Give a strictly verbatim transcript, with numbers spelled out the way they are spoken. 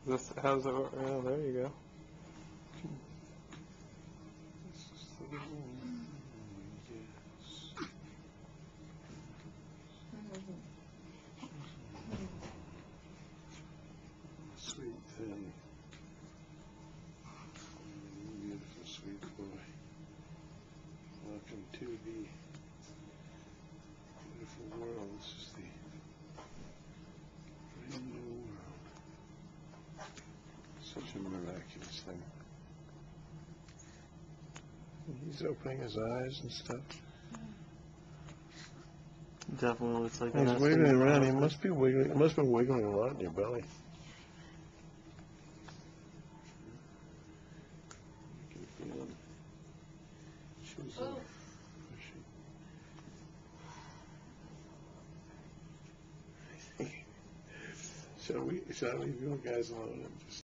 This how's it work? Oh, there you go. Sweet thing. Beautiful, sweet boy. Welcome to the beautiful world. This is the brand new world. Such a miraculous thing. He's opening his eyes and stuff. Definitely looks like He's wiggling around. He must be wiggling. It must be wiggling a lot in your belly. You can feel him. She's Oh. Shall we? Shall I leave you guys alone and just?